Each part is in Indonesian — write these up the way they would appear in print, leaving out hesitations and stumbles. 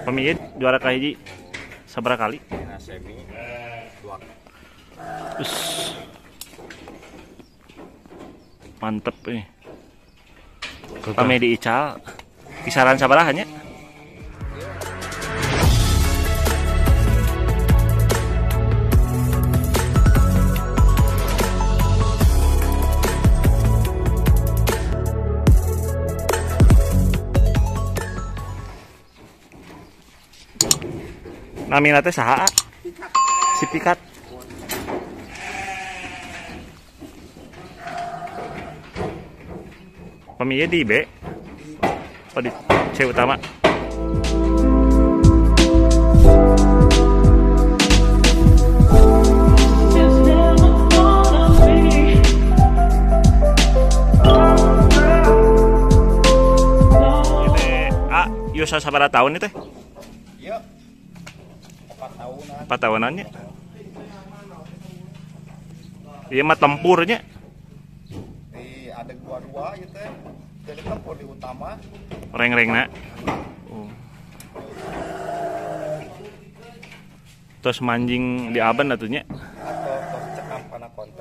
Pamijit juara kahiji sabaraha kali? Semi 2. Mantep nih. Pami di Ical kisaran sabaraha nya? Namina teh saha? Si Pikat. Pamijit di B. Oh di C utama. Yosa sabaraha tahun itu teh? Iya. 4 tahunan. 4 tahunannya. Iya mah tempurnya. Di ada 2 ieu teh. Jadi tempur di utama. Reng-rengna. Oh. Terus manjing di aban atunya. Atau tos cekam kana konten.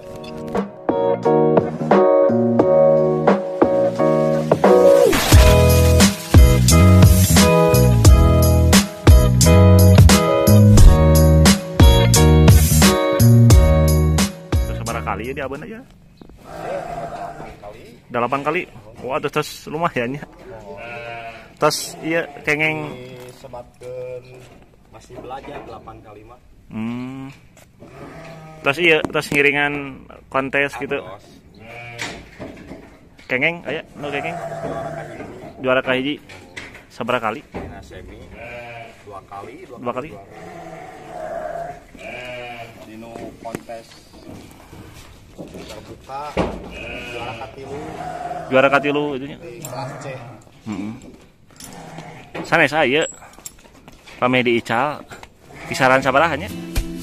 Kali ya di aban aja. 8 kali. 8 kali. Wah, terus lumayan ya. Terus iya kengeng Sebatkeun masih belajar 8 kali mah. Terus iya terus ngiringan kontes gitu. Kengeng aya nu kengeng. Juara kahiji sabaraha kali? Semi 2 kali. 2 kali. Dino kontes terbuka juara katilu itunya di kelas C. Sanes aya Pami di Ical kisaran sabaraha nya?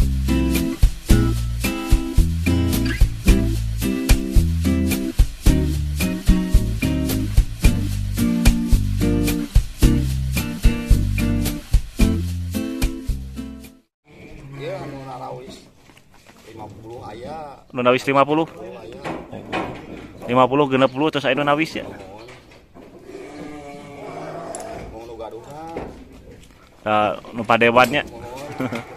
Iya anu narawis 50 aya. Nu nawis 50. 50 60 terus aya nu nawis ya. Mau nu gaduhan. Nu padewannya.